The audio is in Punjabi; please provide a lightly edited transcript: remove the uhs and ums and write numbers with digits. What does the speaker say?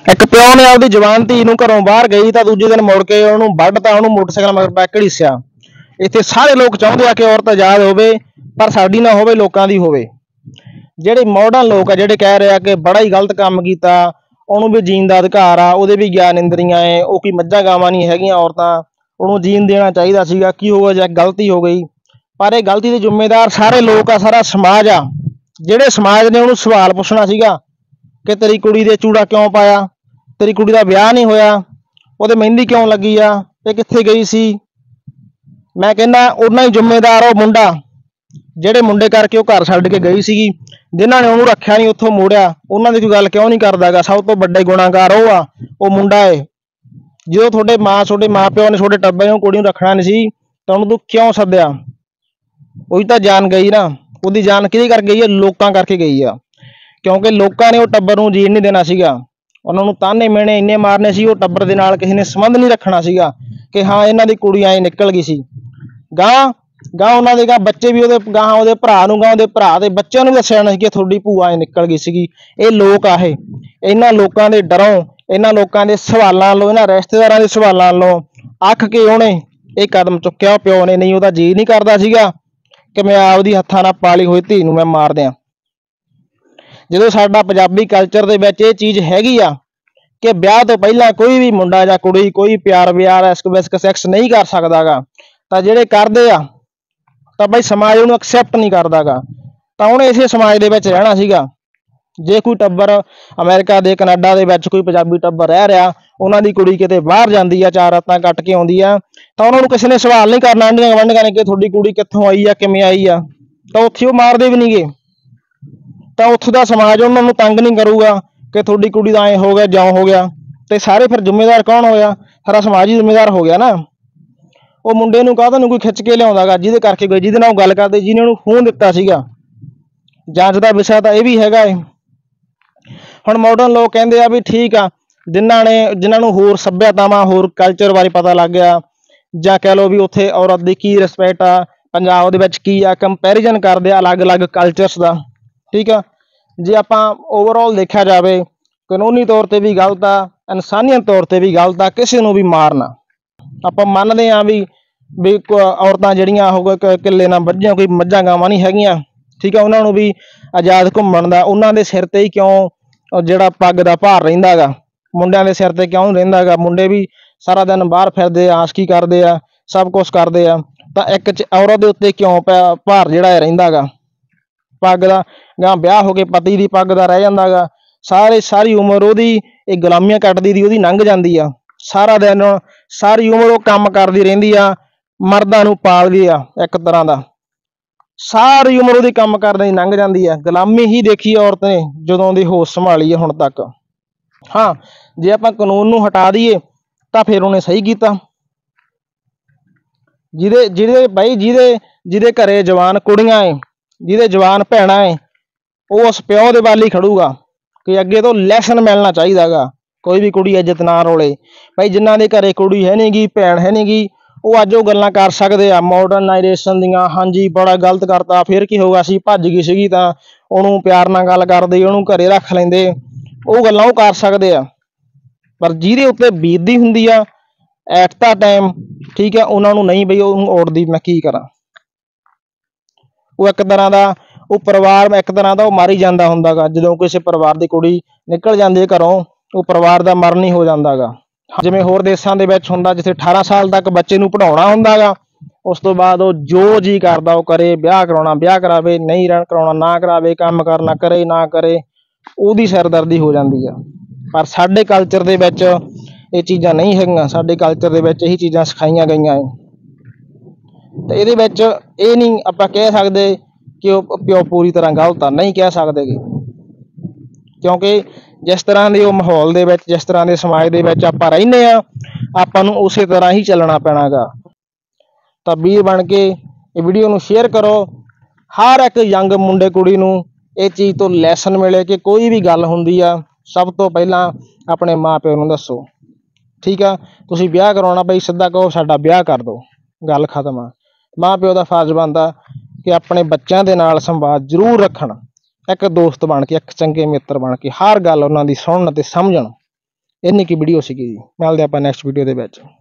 एक प्यो ने आपकी जवान धी नूं घरों बाहर गई तो दूजे दिन मुड़ के उहनूं वड्ढता, उहनूं मोटरसाइकिल मगर पै घड़ीसिया। इत्थे सारे लोग चाहुंदे आ कि औरत आज़ाद होवे, पर साडी ना होवे, लोकां दी होवे। ਜਿਹੜੇ ਮਾਡਰਨ ਲੋਕ ਆ ਜਿਹੜੇ ਕਹਿ ਰਹੇ ਆ ਕਿ ਬੜਾ ਹੀ ਗਲਤ ਕੰਮ ਕੀਤਾ, ਉਹਨੂੰ ਵੀ ਜੀਣ ਦਾ ਅਧਿਕਾਰ ਆ, ਉਹਦੇ ਵੀ ਗਿਆਨ ਇੰਦਰੀਆਂ ਏ, ਉਹ ਕੋਈ ਮੱਝਾਂ ਗਾਵਾਂ ਨਹੀਂ ਹੈਗੀਆਂ ਔਰਤਾਂ, ਉਹਨੂੰ ਜੀਣ ਦੇਣਾ ਚਾਹੀਦਾ ਸੀਗਾ। ਕੀ ਹੋਊਗਾ ਜੇ ਗਲਤੀ ਹੋ ਗਈ? ਪਰ ਇਹ ਗਲਤੀ ਦੇ ਜ਼ਿੰਮੇਦਾਰ ਸਾਰੇ ਲੋਕ ਆ, ਸਾਰਾ ਸਮਾਜ ਆ। ਜਿਹੜੇ ਸਮਾਜ ਨੇ ਉਹਨੂੰ ਸਵਾਲ ਪੁੱਛਣਾ ਸੀਗਾ ਕਿ ਤੇਰੀ ਕੁੜੀ ਦੇ ਚੂੜਾ ਕਿਉਂ ਪਾਇਆ, ਤੇਰੀ ਕੁੜੀ ਦਾ ਵਿਆਹ ਨਹੀਂ ਹੋਇਆ, ਉਹਦੇ ਮਹਿੰਦੀ ਕਿਉਂ ਲੱਗੀ ਆ, ਇਹ ਕਿੱਥੇ ਗਈ ਸੀ। ਮੈਂ ਕਹਿੰਦਾ ਉਹਨਾਂ ਹੀ ਜ਼ਿੰਮੇਦਾਰ ਉਹ ਮੁੰਡਾ, ਜਿਹੜੇ ਮੁੰਡੇ ਕਰਕੇ ਉਹ ਘਰ ਛੱਡ ਕੇ ਗਈ ਸੀਗੀ, ਜਿਨ੍ਹਾਂ ਨੇ ਉਹਨੂੰ ਰੱਖਿਆ ਨਹੀਂ, ਉੱਥੋਂ ਮੋੜਿਆ, ਉਹਨਾਂ ਦੀ ਕੋਈ ਗੱਲ ਕਿਉਂ ਨਹੀਂ ਕਰਦਾ ਗਾ। ਸਭ ਤੋਂ ਵੱਡੇ ਗੁਨਾਹਗਾਰ ਉਹ ਆ, ਉਹ ਮੁੰਡਾ ਏ। ਜਦੋਂ ਤੁਹਾਡੇ ਮਾਂ ਪਿਓ ਨੇ ਤੁਹਾਡੇ ਟੱਬਰ ਨੂੰ ਕੁੜੀ ਨੂੰ ਰੱਖਣਾ ਨਹੀਂ ਸੀ ਤਾਂ ਉਹਨੂੰ ਤੂੰ ਕਿਉਂ ਸੱਦਿਆ? ਉਹੀ ਤਾਂ ਜਾਨ ਗਈ ਨਾ। ਉਹਦੀ ਜਾਨ ਕਿਹਦੇ ਕਰਕੇ ਗਈ ਹੈ? ਲੋਕਾਂ ਕਰਕੇ ਗਈ ਆ, ਕਿਉਂਕਿ ਲੋਕਾਂ ਨੇ ਉਹ ਟੱਬਰ ਨੂੰ ਜੀਣ ਨਹੀਂ ਦੇਣਾ ਸੀਗਾ। ਉਹਨਾਂ ਨੂੰ ਤਾਨੇ ਮਿਹਣੇ ਇੰਨੇ ਮਾਰਨੇ ਸੀ, ਉਹ ਟੱਬਰ ਦੇ ਨਾਲ ਕਿਸੇ ਨੇ ਸੰਬੰਧ ਨਹੀਂ ਰੱਖਣਾ ਸੀਗਾ ਕਿ ਹਾਂ ਇਹਨਾਂ ਦੀ ਕੁੜੀ ਐਂ ਨਿਕਲ ਗਈ ਸੀ। ਗਾਂ ਉਹਨਾਂ ਦੇ ਬੱਚੇ ਵੀ ਉਹਦੇ ਭਰਾ ਨੂੰ, ਉਹਦੇ ਭਰਾ ਦੇ ਬੱਚਿਆਂ ਨੂੰ ਵੀ ਦੱਸਿਆ ਜਾਣਾ ਸੀ ਕਿ ਤੁਹਾਡੀ ਭੂਆ ਐਂ ਨਿਕਲ ਗਈ ਸੀਗੀ। ਇਹ ਲੋਕ ਆ, ਇਹਨਾਂ ਲੋਕਾਂ ਦੇ ਡਰੋਂ, ਇਹਨਾਂ ਲੋਕਾਂ ਦੇ ਸਵਾਲਾਂ ਵੱਲੋਂ, ਇਹਨਾਂ ਰਿਸ਼ਤੇਦਾਰਾਂ ਦੇ ਸਵਾਲਾਂ ਵੱਲੋਂ ਅੱਕ ਕੇ ਉਹਨੇ ਇਹ ਕਦਮ ਚੁੱਕਿਆ। ਪਿਓ ਨੇ ਨਹੀਂ, ਉਹਦਾ ਜੀਅ ਨਹੀਂ ਕਰਦਾ ਸੀਗਾ ਕਿ ਮੈਂ ਆਪਦੀ ਹੱਥਾਂ ਨਾਲ ਪਾਲੀ ਹੋਈ ਧੀ ਨੂੰ ਮੈਂ ਮਾਰ ਦਿਆਂ। ਜਦੋਂ ਸਾਡਾ ਪੰਜਾਬੀ ਕਲਚਰ ਦੇ ਵਿੱਚ ਇਹ ਚੀਜ਼ ਹੈਗੀ ਆ ਕਿ ਵਿਆਹ ਤੋਂ ਪਹਿਲਾਂ ਕੋਈ ਵੀ ਮੁੰਡਾ ਜਾਂ ਕੁੜੀ ਕੋਈ ਪਿਆਰ ਵਿਆਰ ਸੈਕਸ ਨਹੀਂ ਕਰ ਸਕਦਾ ਗਾ, ਤਾਂ ਜਿਹੜੇ ਕਰਦੇ ਆ ਤਾਂ ਬਈ ਸਮਾਜ ਉਹਨੂੰ ਐਕਸੈਪਟ ਨਹੀਂ ਕਰਦਾ ਗਾ, ਤਾਂ ਉਹਨੇ ਇਸੇ ਸਮਾਜ ਦੇ ਵਿੱਚ ਰਹਿਣਾ ਸੀਗਾ। ਜੇ ਕੋਈ ਟੱਬਰ ਅਮਰੀਕਾ ਦੇ, ਕੈਨੇਡਾ ਦੇ ਵਿੱਚ ਕੋਈ ਪੰਜਾਬੀ ਟੱਬਰ ਰਹਿ ਰਿਹਾ, ਉਹਨਾਂ ਦੀ ਕੁੜੀ ਕਿਤੇ ਬਾਹਰ ਜਾਂਦੀ ਆ, 4 ਰਾਤਾਂ ਕੱਟ ਕੇ ਆਉਂਦੀ ਆ, ਤਾਂ ਉਹਨਾਂ ਨੂੰ ਕਿਸੇ ਨੇ ਸਵਾਲ ਨਹੀਂ ਕਰਨਾ ਆਂਢੀਆਂ ਗੁਆਂਢੀਆਂ ਨੇ ਕਿ ਤੁਹਾਡੀ ਕੁੜੀ ਕਿੱਥੋਂ ਆਈ ਆ, ਕਿਵੇਂ ਆਈ ਆ, ਤਾਂ ਉੱਥੇ ਉਹ ਮਾਰਦੇ ਵੀ ਨਹੀਂ ਗੇ। ਤਾਂ ਉੱਥੋਂ ਦਾ ਸਮਾਜ ਉਹਨਾਂ ਨੂੰ ਤੰਗ ਨਹੀਂ ਕਰੂਗਾ ਕਿ ਤੁਹਾਡੀ ਕੁੜੀ ਦਾ ਐਂ ਹੋ ਗਿਆ, ਜਿਉਂ ਹੋ ਗਿਆ। ਤੇ ਸਾਰੇ ਫਿਰ ਜ਼ਿੰਮੇਦਾਰ ਕੌਣ ਹੋਇਆ? ਸਾਰਾ ਸਮਾਜ ਹੀ ਜ਼ਿੰਮੇਦਾਰ ਹੋ ਗਿਆ ਨਾ। ਉਹ ਮੁੰਡੇ ਨੂੰ ਕਾਹਤੋਂ ਕੋਈ ਖਿੱਚ ਕੇ ਲਿਆਉਂਦਾ ਗਾ, ਜਿਹਦੇ ਕਰਕੇ ਗਈ, ਜਿਹਦੇ ਨਾਲ ਉਹ ਗੱਲ ਕਰਦੇ, ਜਿਹਨੇ ਉਹਨੂੰ ਖੂਨ ਦਿੱਤਾ ਸੀਗਾ। ਜਾਂਚ ਦਾ ਵਿਸ਼ਾ ਤਾਂ ਇਹ ਵੀ ਹੈਗਾ ਏ। ਹੁਣ ਮਾਡਰਨ ਲੋਕ ਕਹਿੰਦੇ ਆ ਵੀ ਠੀਕ ਆ, ਜਿਨ੍ਹਾਂ ਨੂੰ ਹੋਰ ਸੱਭਿਅਤਾਵਾਂ, ਹੋਰ ਕਲਚਰ ਬਾਰੇ ਪਤਾ ਲੱਗ ਗਿਆ, ਜਾਂ ਕਹਿ ਲਓ ਵੀ ਉੱਥੇ ਔਰਤ ਦੀ ਕੀ ਰਿਸਪੈਕਟ ਆ, ਪੰਜਾਬ ਦੇ ਵਿੱਚ ਕੀ ਆ, ਕੰਪੈਰੀਜ਼ਨ ਕਰਦੇ ਆ ਅਲੱਗ-ਅਲੱਗ ਕਲਚਰਸ ਦਾ। ਠੀਕ ਆ, ਜੇ ਆਪਾਂ ਓਵਰਆਲ ਦੇਖਿਆ ਜਾਵੇ, ਕਾਨੂੰਨੀ ਤੌਰ 'ਤੇ ਵੀ ਗਲਤ ਆ, ਇਨਸਾਨੀਅਤ ਤੌਰ 'ਤੇ ਵੀ ਗਲਤ ਆ ਕਿਸੇ ਨੂੰ ਵੀ ਮਾਰਨਾ। ਆਪਾਂ ਮੰਨਦੇ ਹਾਂ ਵੀ ਔਰਤਾਂ ਜਿਹੜੀਆਂ ਉਹ ਕਿੱਲੇ ਨਾਲ ਬੱਝੀਆਂ, ਕੋਈ ਮੱਝਾਂ ਗਾਵਾਂ ਨਹੀਂ ਹੈਗੀਆਂ। ਠੀਕ ਆ, ਉਹਨਾਂ ਨੂੰ ਵੀ ਆਜ਼ਾਦ ਘੁੰਮਣ ਦਾ, ਉਹਨਾਂ ਦੇ ਸਿਰ 'ਤੇ ਹੀ ਕਿਉਂ ਜਿਹੜਾ ਪੱਗ ਦਾ ਭਾਰ ਰਹਿੰਦਾ ਗਾ, ਮੁੰਡਿਆਂ ਦੇ ਸਿਰ 'ਤੇ ਕਿਉਂ ਨਹੀਂ ਰਹਿੰਦਾ ਗਾ? ਮੁੰਡੇ ਵੀ ਸਾਰਾ ਦਿਨ ਬਾਹਰ ਫਿਰਦੇ ਆ, ਆਸ਼ਕੀ ਕਰਦੇ ਆ, ਸਭ ਕੁਛ ਕਰਦੇ ਆ, ਤਾਂ ਇੱਕ ਔਰਤ ਦੇ ਉੱਤੇ ਕਿਉਂ ਭਾਰ ਜਿਹੜਾ ਰਹਿੰਦਾ ਗਾ ਪੱਗ ਦਾ? ਜਾਂ ਵਿਆਹ ਹੋ ਕੇ ਪਤੀ ਦੀ ਪੱਗ ਦਾ ਰਹਿ ਜਾਂਦਾ ਗਾ। ਸਾਰੀ ਉਮਰ ਉਹਦੀ ਇਹ ਗੁਲਾਮੀਆਂ ਕੱਟਦੀ ਦੀ ਉਹਦੀ ਲੰਘ ਜਾਂਦੀ ਆ। ਸਾਰਾ ਦਿਨ, ਸਾਰੀ ਉਮਰ ਉਹ ਕੰਮ ਕਰਦੀ ਰਹਿੰਦੀ ਆ, ਮਰਦਾਂ ਨੂੰ ਪਾਲਦੀ ਆ ਇੱਕ ਤਰ੍ਹਾਂ ਦਾ। ਸਾਰੀ ਉਮਰ ਉਹਦੀ ਕੰਮ ਕਰਨ ਦੀ ਲੰਘ ਜਾਂਦੀ ਆ। ਗੁਲਾਮੀ ਹੀ ਦੇਖੀ ਔਰਤ ਨੇ ਜਦੋਂ ਦੀ ਹੋਸ਼ ਸੰਭਾਲੀ ਹੈ ਹੁਣ ਤੱਕ। ਹਾਂ, ਜੇ ਆਪਾਂ ਕਾਨੂੰਨ ਨੂੰ ਹਟਾ ਦਈਏ ਤਾਂ ਫਿਰ ਉਹਨੇ ਸਹੀ ਕੀਤਾ। ਜਿਹਦੇ ਘਰੇ ਜਵਾਨ ਕੁੜੀਆਂ ਏ, ਜਿਹਦੇ ਜਵਾਨ ਭੈਣਾਂ ਏ, ਉਹ ਉਸ ਪਿਓ ਦੇ ਵੱਲ ਹੀ ਖੜੂਗਾ ਕਿ ਅੱਗੇ ਤੋਂ ਲੈਸਨ ਮਿਲਣਾ ਚਾਹੀਦਾ ਗਾ। ਕੋਈ ਵੀ ਕੁੜੀ ਇੱਜ਼ਤ ਨਾ ਰੋਲੇ। ਭਾਈ ਜਿਨ੍ਹਾਂ ਦੇ ਘਰੇ ਕੁੜੀ ਹੈ ਨਹੀਂ ਗੀ, ਭੈਣ ਹੈ ਨਹੀਂ ਗੀ, ਉਹ ਅੱਜ ਉਹ ਗੱਲਾਂ ਕਰ ਸਕਦੇ ਆ ਮਾਡਰਨਾਈਜੇਸ਼ਨ ਦੀਆਂ। ਹਾਂਜੀ, ਬੜਾ ਗਲਤ ਕਰਤਾ, ਫਿਰ ਕੀ ਹੋਊਗਾ, ਅਸੀਂ ਭੱਜ ਗਈ ਸੀਗੀ ਤਾਂ ਉਹਨੂੰ ਪਿਆਰ ਨਾਲ ਗੱਲ ਕਰਦੇ, ਉਹਨੂੰ ਘਰੇ ਰੱਖ ਲੈਂਦੇ, ਉਹ ਗੱਲਾਂ ਉਹ ਕਰ ਸਕਦੇ ਆ। ਪਰ ਜਿਹਦੇ ਉੱਤੇ ਬੀਤਦੀ ਹੁੰਦੀ ਆ ਐਟ ਦਾ ਟਾਈਮ, ਠੀਕ ਹੈ, ਉਹਨਾਂ ਨੂੰ ਨਹੀਂ ਬਈ ਉਹਨੂੰ ਉੜਦੀ, ਮੈਂ ਕੀ ਕਰਾਂ। ਉਹ ਇੱਕ ਤਰ੍ਹਾਂ ਦਾ ਉਹ ਪਰਿਵਾਰ ਇੱਕ ਤਰ੍ਹਾਂ ਦਾ ਉਹ ਮਰ ਹੀ ਜਾਂਦਾ ਹੁੰਦਾ ਗਾ। ਜਦੋਂ ਕਿਸੇ ਪਰਿਵਾਰ ਦੀ ਕੁੜੀ ਨਿਕਲ ਜਾਂਦੀ ਹੈ ਘਰੋਂ, ਉਹ ਪਰਿਵਾਰ ਦਾ ਮਰਨ ਹੀ ਹੋ ਜਾਂਦਾ ਗਾ। ਜਿਵੇਂ ਹੋਰ ਦੇਸ਼ਾਂ ਦੇ ਵਿੱਚ ਹੁੰਦਾ, ਜਿੱਥੇ 18 ਸਾਲ ਤੱਕ ਬੱਚੇ ਨੂੰ ਪੜ੍ਹਾਉਣਾ ਹੁੰਦਾ ਗਾ, ਉਸ ਤੋਂ ਬਾਅਦ ਉਹ ਜੋ ਜੀ ਕਰਦਾ ਉਹ ਕਰੇ, ਵਿਆਹ ਕਰਾਉਣਾ ਵਿਆਹ ਕਰਾਵੇ, ਨਹੀਂ ਕਰਾਉਣਾ ਨਾ ਕਰਾਵੇ, ਕੰਮ ਕਰਨਾ ਕਰੇ ਨਾ ਕਰੇ, ਉਹਦੀ ਸਿਰਦਰਦੀ ਹੋ ਜਾਂਦੀ ਆ। ਪਰ ਸਾਡੇ ਕਲਚਰ ਦੇ ਵਿੱਚ ਇਹ ਚੀਜ਼ਾਂ ਨਹੀਂ ਹੈਗੀਆਂ। ਸਾਡੇ ਕਲਚਰ ਦੇ ਵਿੱਚ ਇਹੀ ਚੀਜ਼ਾਂ ਸਿਖਾਈਆਂ ਗਈਆਂ ਏ। ਤੇ ਇਹਦੇ ਵਿੱਚ ਇਹ ਨਹੀਂ ਆਪਾਂ ਕਹਿ ਸਕਦੇ ਕਿ ਉਹ ਪਿਓ ਪੂਰੀ ਤਰ੍ਹਾਂ ਗਲਤ ਆ, ਨਹੀਂ ਕਹਿ ਸਕਦੇ ਗੇ, ਕਿਉਂਕਿ ਜਿਸ ਤਰ੍ਹਾਂ ਦੇ ਉਹ ਮਾਹੌਲ ਦੇ ਵਿੱਚ, ਜਿਸ ਤਰ੍ਹਾਂ ਦੇ ਸਮਾਜ ਦੇ ਵਿੱਚ ਆਪਾਂ ਰਹਿੰਦੇ ਹਾਂ, ਆਪਾਂ ਨੂੰ ਉਸੇ ਤਰ੍ਹਾਂ ਹੀ ਚੱਲਣਾ ਪੈਣਾ ਗਾ। ਤਾਂ ਵੀਰ ਬਣ ਕੇ ਇਹ ਵੀਡੀਓ ਨੂੰ ਸ਼ੇਅਰ ਕਰੋ। ਹਰ ਇੱਕ ਯੰਗ ਮੁੰਡੇ ਕੁੜੀ ਨੂੰ ਇਹ ਚੀਜ਼ ਤੋਂ ਲੈਸਨ ਮਿਲੇ ਕਿ ਕੋਈ ਵੀ ਗੱਲ ਹੁੰਦੀ ਆ, ਸਭ ਤੋਂ ਪਹਿਲਾਂ ਆਪਣੇ ਮਾਂ ਪਿਓ ਨੂੰ ਦੱਸੋ। ਠੀਕ ਆ, ਤੁਸੀਂ ਵਿਆਹ ਕਰਾਉਣਾ ਬਈ ਸਿੱਧਾ ਕਹੋ ਸਾਡਾ ਵਿਆਹ ਕਰ ਦਿਓ, ਗੱਲ ਖਤਮ ਆ। ਮਾਂ ਪਿਓ ਦਾ ਫਰਜ਼ ਬਣਦਾ ਕਿ ਆਪਣੇ ਬੱਚਿਆਂ ਦੇ ਨਾਲ ਸੰਵਾਦ ਜ਼ਰੂਰ ਰੱਖਣ, ਇੱਕ ਦੋਸਤ ਬਣ ਕੇ, ਇੱਕ ਚੰਗੇ ਮਿੱਤਰ ਬਣ ਕੇ ਹਰ ਗੱਲ ਉਹਨਾਂ ਦੀ ਸੁਣਨ ਅਤੇ ਸਮਝਣ। ਇੰਨੀ ਕੀ ਵੀਡੀਓ ਸੀਗੀ ਜੀ। ਮਿਲਦੇ ਆਪਾਂ ਨੈਕਸਟ ਵੀਡੀਓ ਦੇ ਵਿੱਚ।